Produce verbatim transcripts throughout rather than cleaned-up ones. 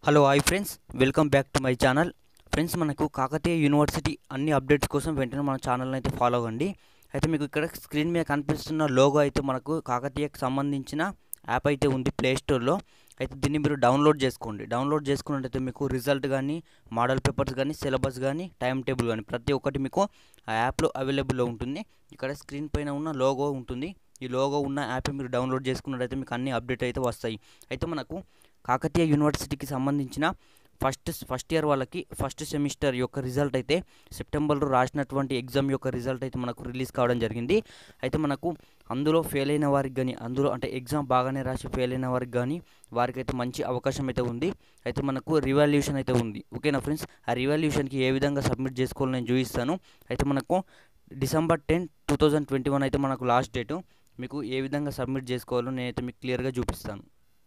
Hello hi friends, welcome back to my channel. Friends, మనకు Kakatiya university అన్ని updates కోసం వెంటనే మన ఛానల్ని అయితే ఫాలో అవ్వండి. అయితే మీకు ఇక్కడ స్క్రీన్ మీద కనిపిస్తున్న లోగో అయితే మనకు కాకతీయకు సంబంధించిన యాప్ అయితే ఉంది ప్లే స్టోర్లో. అయితే దీన్ని మీరు డౌన్లోడ్ చేసుకోండి. డౌన్లోడ్ చేసుకున్నట్టయితే మీకు రిజల్ట్ కానీ, మోడల్ పేపర్స్ కానీ, సిలబస్ కానీ, టైం టేబుల్ కానీ ప్రతి ఒక్కటి మీకు ఆ యాప్లో అవైలబుల్లో ఉంటుంది. ఇక్కడ స్క్రీన్ పైన ఉన్న లోగో ఉంటుంది. ఈ లోగో ఉన్న యాప్ మీరు డౌన్లోడ్ చేసుకున్నట్టయితే మీకు అన్ని అప్డేట్ అయితే వస్తాయి. అయితే మనకు కాకతీయ యూనివర్సిటీకి సంబంధించిన ఫస్ట్ ఫస్ట్ ఇయర్ వాళ్ళకి ఫస్ట్ సెమిస్టర్ యొక్క రిజల్ట్ అయితే సెప్టెంబర్లో రాసినటువంటి ఎగ్జామ్ యొక్క రిజల్ట్ అయితే మనకు రిలీజ్ కావడం జరిగింది. అయితే మనకు అందులో ఫెయిల్ అయిన వారికి కానీ, అందులో అంటే ఎగ్జామ్ బాగానే రాసి ఫెయిల్ అయిన వారికి కానీ వారికైతే మంచి అవకాశం అయితే ఉంది. అయితే మనకు రివాల్యూషన్ అయితే ఉంది. ఓకేనా ఫ్రెండ్స్, ఆ రివాల్యూషన్కి ఏ విధంగా సబ్మిట్ చేసుకోవాలో నేను చూపిస్తాను. అయితే మనకు December ten two thousand twenty one అయితే మనకు లాస్ట్ డేటు. మీకు ఏ విధంగా సబ్మిట్ చేసుకోవాలో నేనైతే మీకు క్లియర్గా చూపిస్తాను.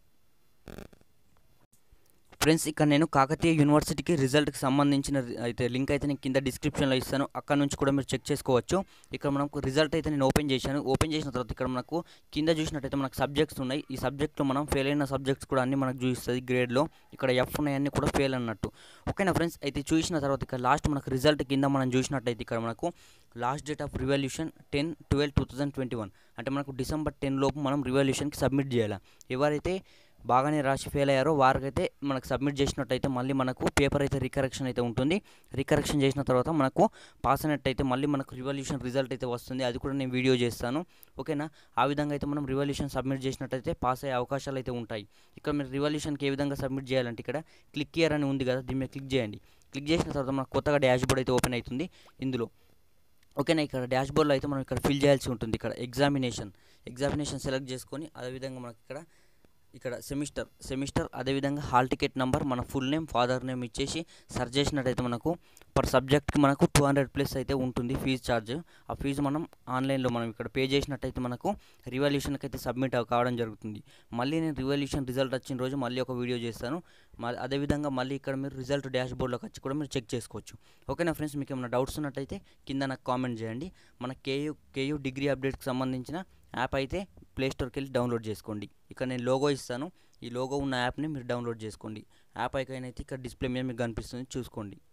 ఫ్రెండ్స్, ఇక్కడ నేను కాకతీయ యూనివర్సిటీకి రిజల్ట్కి సంబంధించిన అయితే లింక్ అయితే నేను కింద డిస్క్రిప్షన్లో ఇస్తాను. అక్కడ నుంచి కూడా మీరు చెక్ చేసుకోవచ్చు. ఇక్కడ మనకు రిజల్ట్ అయితే నేను ఓపెన్ చేశాను. ఓపెన్ చేసిన తర్వాత ఇక్కడ మనకు కింద చూసినట్టయితే మనకు సబ్జెక్ట్స్ ఉన్నాయి. ఈ సబ్జెక్ట్లో మనం ఫెయిల్ అయిన సబ్జెక్ట్స్ కూడా అన్ని మనకు చూపిస్తుంది గ్రేడ్లో. ఇక్కడ ఎఫ్ ఉన్నాయన్నీ కూడా ఫెయిల్ అన్నట్టు. ఓకేనా ఫ్రెండ్స్, అయితే చూసిన తర్వాత ఇక్కడ లాస్ట్ మనకు రిజల్ట్ కింద మనం చూసినట్టయితే ఇక్కడ మనకు last date of revaluation ten twelve two thousand twenty one అంటే మనకు డిసెంబర్ టెన్ లోపు మనం రివాల్యూషన్కి సబ్మిట్ చేయాలి. ఎవరైతే బాగానే రాసి ఫెయిల్ అయ్యారో వారికైతే మనకు సబ్మిట్ చేసినట్టయితే మళ్ళీ మనకు పేపర్ అయితే రికరెక్షన్ అయితే ఉంటుంది. రికరెక్షన్ చేసిన తర్వాత మనకు పాస్ అయినట్టయితే మళ్ళీ మనకు రివాల్యూషన్ రిజల్ట్ అయితే వస్తుంది. అది కూడా నేను వీడియో చేస్తాను. ఓకేనా, ఆ విధంగా అయితే మనం రివాల్యూషన్ సబ్మిట్ చేసినట్టయితే పాస్ అయ్యే అవకాశాలు అయితే ఉంటాయి. ఇక్కడ మీరు రివాల్యూషన్కి ఏ విధంగా సబ్మిట్ చేయాలంటే ఇక్కడ క్లిక్ హియర్ అని ఉంది కదా, దీని మీద క్లిక్ చేయండి. క్లిక్ చేసిన తర్వాత మనకు కొత్తగా డాష్ బోర్డ్ అయితే ఓపెన్ అవుతుంది ఇందులో. ఓకేనా, ఇక్కడ డాష్ బోర్డ్లో అయితే మనం ఇక్కడ ఫిల్ చేయాల్సి ఉంటుంది. ఇక్కడ ఎగ్జామినేషన్ ఎగ్జామినేషన్ సెలెక్ట్ చేసుకొని అదేవిధంగా మనకి ఇక్కడ ఇక్కడ సెమిస్టర్ సెమిస్టర్ అదేవిధంగా హాల్ టికెట్ నెంబర్, మన ఫుల్ నేమ్, ఫాదర్ నేమ్ ఇచ్చేసి సర్చ్ చేసినట్టయితే మనకు పర్ సబ్జెక్ట్కి మనకు టూ హండ్రెడ్ ప్లస్ అయితే ఉంటుంది ఫీజు ఛార్జ్. ఆ ఫీజు మనం ఆన్లైన్లో మనం ఇక్కడ పే చేసినట్టయితే మనకు రివాల్యూషన్కి అయితే సబ్మిట్ కావడం జరుగుతుంది. మళ్ళీ నేను రివాల్యూషన్ రిజల్ట్ వచ్చిన రోజు మళ్ళీ ఒక వీడియో చేస్తాను. అదేవిధంగా మళ్ళీ ఇక్కడ మీరు రిజల్ట్ డాష్ బోర్డ్లోకి వచ్చి కూడా మీరు చెక్ చేసుకోవచ్చు. ఓకేనా ఫ్రెండ్స్, మీకు ఏమైనా డౌట్స్ ఉన్నట్టయితే కింద నాకు కామెంట్ చేయండి. మన కేయూ కేయూ డిగ్రీ అప్డేట్కి సంబంధించిన యాప్ అయితే ప్లేస్టోర్కి వెళ్ళి డౌన్లోడ్ చేసుకోండి. ఇక్కడ నేను లోగో ఇస్తాను. ఈ లోగో ఉన్న యాప్ని మీరు డౌన్లోడ్ చేసుకోండి. యాప్ ఐకాన్ అయితే ఇక్కడ డిస్ప్లే మీద మీకు కనిపిస్తుంది, చూసుకోండి.